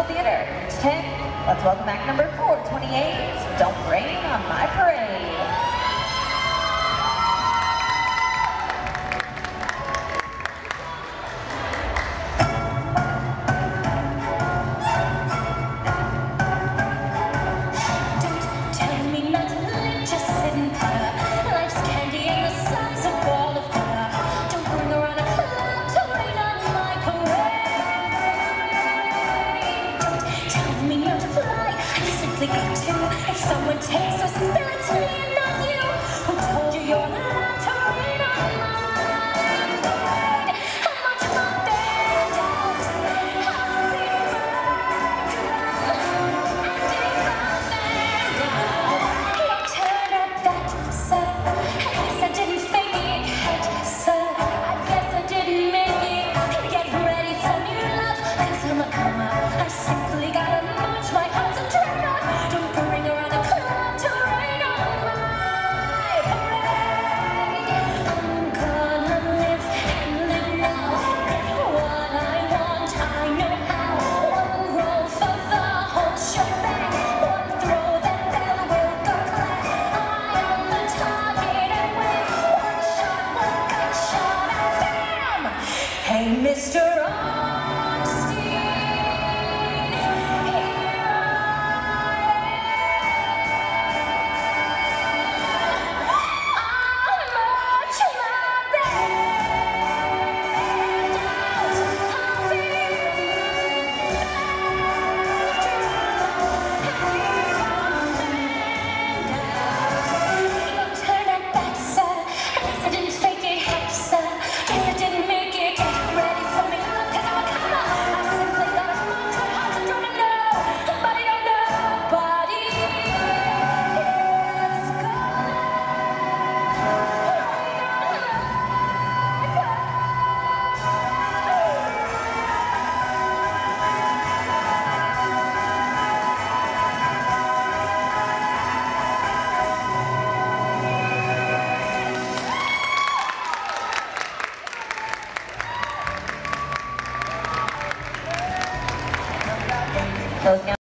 Theater. Page 10, let's welcome act number 428, Don't Rain on My Parade. If someone takes a spirit to me and not you, who told you you're allowed to rain on my parade? How much of my band out? How big you turn up that sir. I guess I didn't fake it, sir. I guess I didn't make it. Get ready for new love, 'cause I'm a comer. I simply gotta march my arms and turn up. Don't bring around a cloud to rain on my parade. I'm gonna live and live now. Get what I want, I know how. One roll for the whole shebang. One throw, that bell will go clang. I am the target and win. One shot, one gunshot, and bam! Hey, Mr. Honesty. Closing out